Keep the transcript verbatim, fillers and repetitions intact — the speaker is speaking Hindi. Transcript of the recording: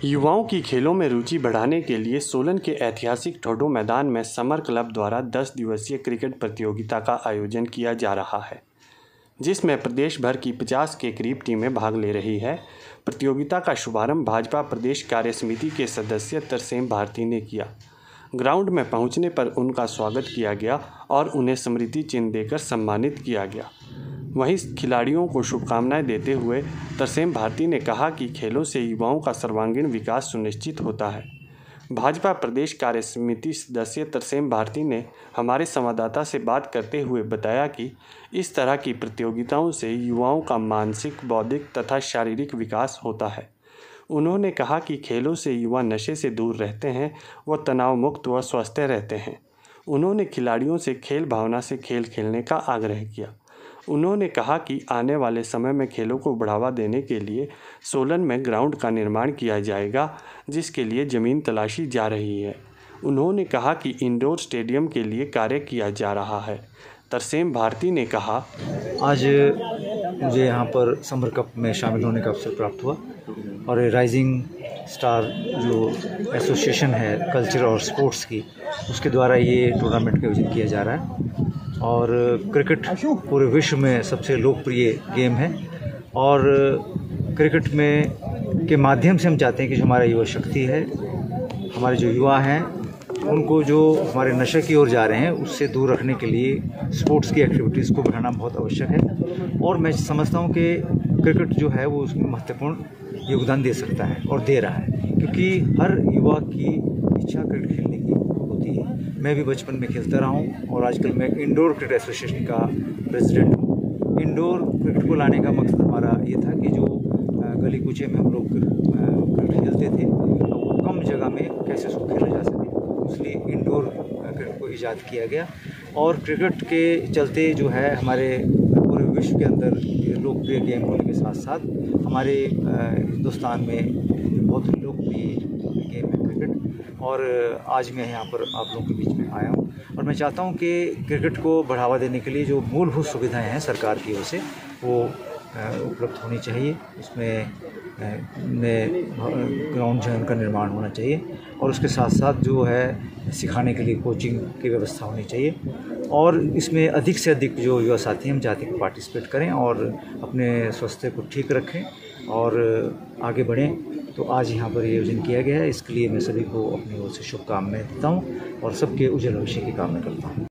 युवाओं की खेलों में रुचि बढ़ाने के लिए सोलन के ऐतिहासिक ठोडो मैदान में समर क्लब द्वारा दस दिवसीय क्रिकेट प्रतियोगिता का आयोजन किया जा रहा है, जिसमें प्रदेश भर की पचास के करीब टीमें भाग ले रही है। प्रतियोगिता का शुभारंभ भाजपा प्रदेश कार्य समिति के सदस्य तरसेम भारती ने किया। ग्राउंड में पहुंचने पर उनका स्वागत किया गया और उन्हें स्मृति चिन्ह देकर सम्मानित किया गया। वहीं खिलाड़ियों को शुभकामनाएं देते हुए तरसेम भारती ने कहा कि खेलों से युवाओं का सर्वांगीण विकास सुनिश्चित होता है। भाजपा प्रदेश कार्य समिति सदस्य तरसेम भारती ने हमारे संवाददाता से बात करते हुए बताया कि इस तरह की प्रतियोगिताओं से युवाओं का मानसिक, बौद्धिक तथा शारीरिक विकास होता है। उन्होंने कहा कि खेलों से युवा नशे से दूर रहते हैं व तनाव मुक्त व स्वस्थ रहते हैं। उन्होंने खिलाड़ियों से खेल भावना से खेल खेलने का आग्रह किया। उन्होंने कहा कि आने वाले समय में खेलों को बढ़ावा देने के लिए सोलन में ग्राउंड का निर्माण किया जाएगा, जिसके लिए ज़मीन तलाशी जा रही है। उन्होंने कहा कि इंडोर स्टेडियम के लिए कार्य किया जा रहा है। तरसेम भारती ने कहा, आज मुझे यहाँ पर समर कप में शामिल होने का अवसर प्राप्त हुआ और राइजिंग स्टार जो एसोसिएशन है कल्चर और स्पोर्ट्स की, उसके द्वारा ये टूर्नामेंट का आयोजन किया जा रहा है। और क्रिकेट पूरे विश्व में सबसे लोकप्रिय गेम है और क्रिकेट में के माध्यम से हम चाहते हैं कि जो हमारा युवा शक्ति है, हमारे जो युवा हैं, उनको जो हमारे नशे की ओर जा रहे हैं उससे दूर रखने के लिए स्पोर्ट्स की एक्टिविटीज़ को बढ़ाना बहुत आवश्यक है। और मैं समझता हूँ कि क्रिकेट जो है वो उसमें महत्वपूर्ण योगदान दे सकता है और दे रहा है, क्योंकि हर युवा की इच्छा क्रिकेट खेलने की होती है। मैं भी बचपन में खेलता रहा हूँ और आजकल मैं इंडोर क्रिकेट एसोसिएशन का प्रेसिडेंट हूँ। इंडोर क्रिकेट को लाने का मकसद हमारा ये था कि जो गली कूचे में हम लोग क्रिकेट खेलते थे, तो कम जगह में कैसे उसको खेला जा सके, इसलिए इंडोर क्रिकेट को ईजाद किया गया। और क्रिकेट के चलते जो है हमारे पूरे विश्व के अंदर लोकप्रिय गेम होने के साथ साथ हमारे हिंदुस्तान में बहुत लोकप्रिय गेम है क्रिकेट। और आज मैं यहाँ पर आप लोगों के बीच में आया हूँ और मैं चाहता हूँ कि क्रिकेट को बढ़ावा देने के लिए जो मूलभूत सुविधाएं हैं सरकार की ओर से वो उपलब्ध होनी चाहिए। उसमें ग्राउंड जो है उनका निर्माण होना चाहिए और उसके साथ साथ जो है सिखाने के लिए कोचिंग की व्यवस्था होनी चाहिए। और इसमें अधिक से अधिक जो युवा साथी हम चाहते हैं कि पार्टिसिपेट करें और अपने स्वास्थ्य को ठीक रखें और आगे बढ़ें। तो आज यहाँ पर ये आयोजन किया गया है, इसके लिए मैं सभी को अपनी ओर से शुभकामनाएं देता हूँ और सबके उज्जवल भविष्य की कामना करता हूँ।